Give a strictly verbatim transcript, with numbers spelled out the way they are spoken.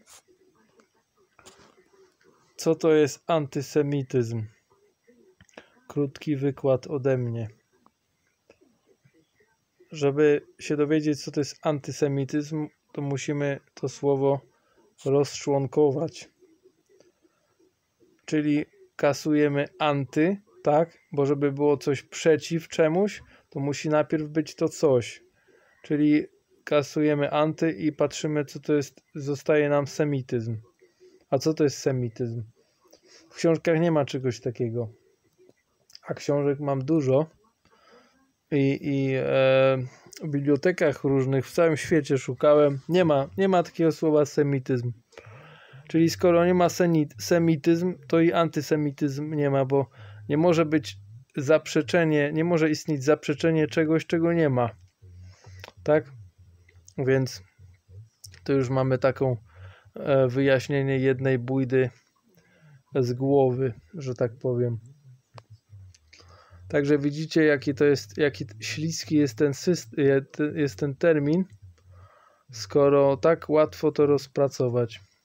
Co to jest antysemityzm? Krótki wykład ode mnie. Żeby się dowiedzieć, co to jest antysemityzm, to musimy to słowo rozczłonkować. Czyli kasujemy anty, tak? Bo żeby było coś przeciw czemuś, to musi najpierw być to coś. Czyli kasujemy anty i patrzymy, co to jest, zostaje nam semityzm. A co to jest semityzm? W książkach nie ma czegoś takiego. A książek mam dużo. I, i e, w bibliotekach różnych w całym świecie szukałem. Nie ma, nie ma takiego słowa semityzm. Czyli skoro nie ma semityzm, to i antysemityzm nie ma, bo nie może być zaprzeczenie, nie może istnieć zaprzeczenie czegoś, czego nie ma. Tak? Więc to już mamy taką e, wyjaśnienie jednej bójdy z głowy, że tak powiem. Także widzicie, jaki to jest, jaki śliski jest ten, system, jest ten termin, skoro tak łatwo to rozpracować.